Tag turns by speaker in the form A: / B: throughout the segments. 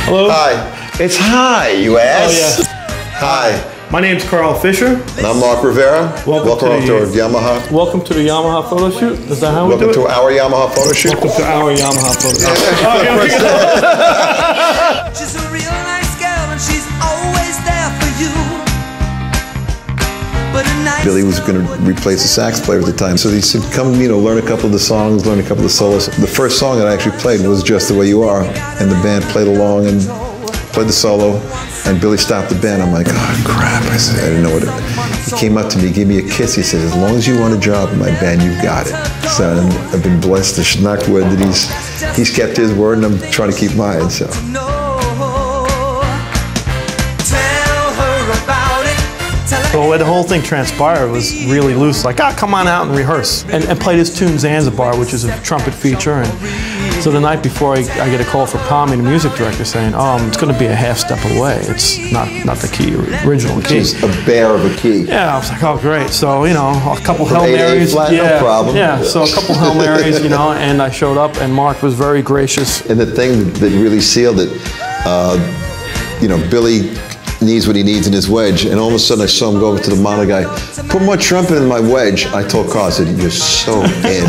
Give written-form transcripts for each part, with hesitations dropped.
A: Hello?
B: Hi. It's hi, you ass.
A: Oh, yeah.
B: Hi.
A: My name's Fischer.
B: And I'm Mark Rivera. Welcome to our Yamaha.
A: Welcome to the Yamaha photo shoot. Is that how we do it?
B: Welcome to our Yamaha photo shoot.
A: Welcome to our Yamaha photo shoot.
C: She's a real nice girl and she's always there for you.
B: Billy was going to replace the sax player at the time, so he said, come, learn a couple of the songs, learn a couple of the solos. The first song that I actually played was Just the Way You Are, and the band played along and played the solo, and Billy stopped the band. I'm like, oh crap, I said, I didn't know what it was. He came up to me, gave me a kiss, he said, as long as you want a job in my band, you've got it. So I've been blessed to knock wood that he's kept his word, and I'm trying to keep mine, so.
A: The way the whole thing transpired was really loose, like, come on out and rehearse. And played his tune Zanzibar, which is a trumpet feature. And so the night before, I get a call from Tommy, the music director, saying, it's going to be a half step away. It's not the key, original key.
B: Just a bear of a key.
A: Yeah, I was like, oh, great. So, a couple Hail Marys.
B: Flat, no problem.
A: Yeah, so a couple Hail Marys, and I showed up, and Mark was very gracious.
B: And the thing that really sealed it, Billy needs what he needs in his wedge, and all of a sudden I saw him go over to the monitor guy, put more trumpet in my wedge. I told Carl, I said, you're so in.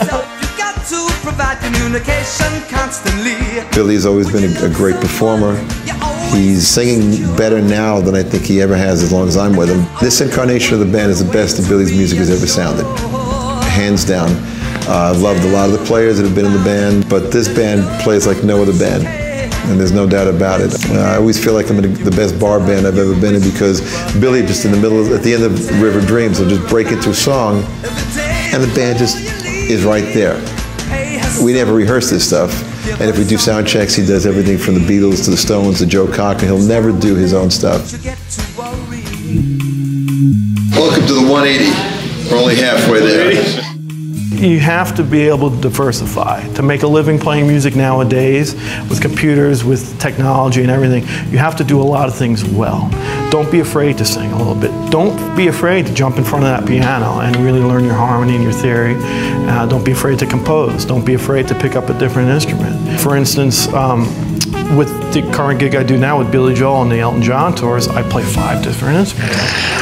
B: Billy's always been a great performer. He's singing better now than I think he ever has as long as I'm with him. This incarnation of the band is the best that Billy's music has ever sounded, hands down. I've loved a lot of the players that have been in the band, but this band plays like no other band. And there's no doubt about it. I always feel like I'm in the best bar band I've ever been in, because Billy just at the end of River Dreams, will just break into a song, and the band just is right there. We never rehearse this stuff, and if we do sound checks, he does everything from the Beatles to the Stones to Joe Cocker. He'll never do his own stuff. Welcome to the 180. We're only halfway there.
A: You have to be able to diversify. To make a living playing music nowadays, with computers, with technology and everything, you have to do a lot of things well. Don't be afraid to sing a little bit. Don't be afraid to jump in front of that piano and really learn your harmony and your theory. Don't be afraid to compose. Don't be afraid to pick up a different instrument. For instance, with the current gig I do now with Billy Joel and the Elton John tours, I play 5 different instruments.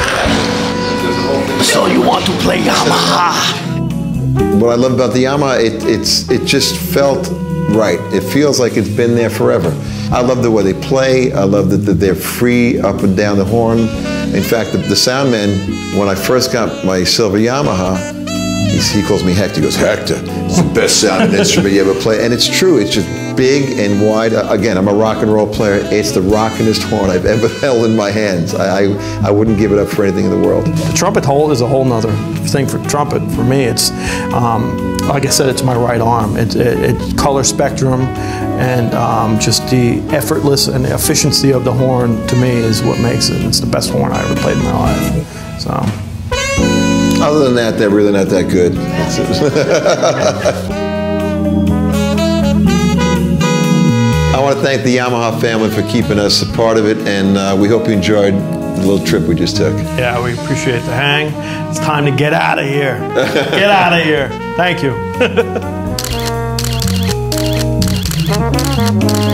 A: So you want to play Yamaha?
B: What I love about the Yamaha, it just felt right. It feels like it's been there forever. I love the way they play. I love that they're free up and down the horn. In fact, the sound man, when I first got my silver Yamaha, he calls me Hector. He goes, Hector, it's the best sounding instrument you ever play. And it's true. It's just big and wide. Again, I'm a rock and roll player. It's the rockinest horn I've ever held in my hands. I wouldn't give it up for anything in the world.
A: The trumpet hole is a whole nother thing for trumpet. For me, it's, like I said, it's my right arm. It's color spectrum, and just the effortless and the efficiency of the horn, to me, is what makes it. It's the best horn I ever played in my life. So.
B: Other than that, they're really not that good. I want to thank the Yamaha family for keeping us a part of it, and we hope you enjoyed the little trip we just took.
A: Yeah, we appreciate the hang. It's time to get out of here. Get out of here. Thank you.